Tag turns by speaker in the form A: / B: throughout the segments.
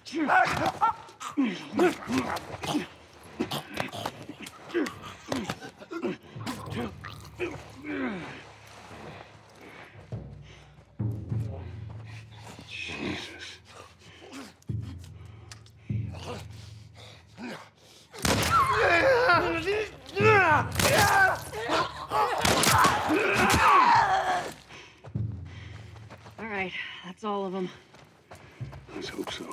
A: All right, that's all of them.
B: Let's hope so.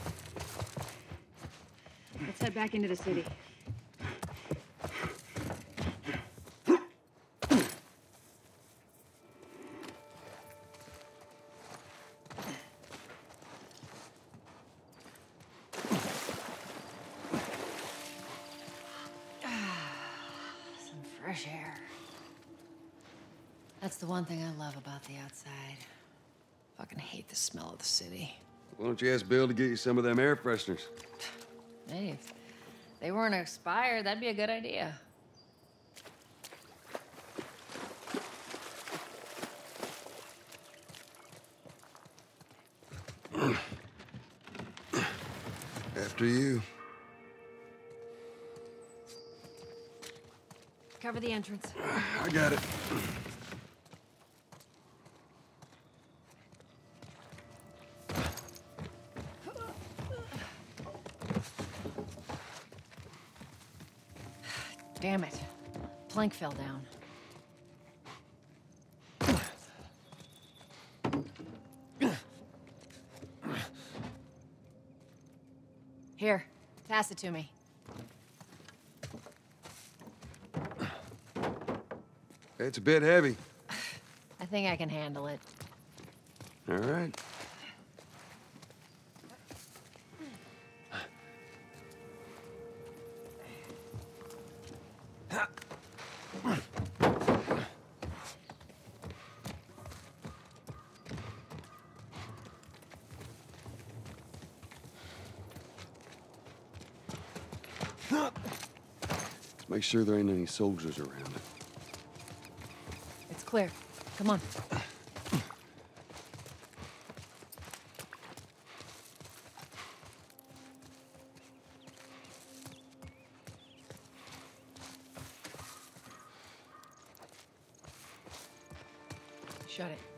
A: Let's head back into the city. Some fresh air. That's the one thing I love about the outside. Fucking hate the smell of the city.
B: Why don't you ask Bill to get you some of them air fresheners?
A: Hey, if they weren't expired, that'd be a good idea.
B: After you.
A: Cover the entrance.
B: I got it.
A: Damn it. Plank fell down. Here, pass it to me.
B: It's a bit heavy.
A: I think I can handle it.
B: All right. Let's make sure there ain't any soldiers around.
A: It's clear. Come on. Shut it.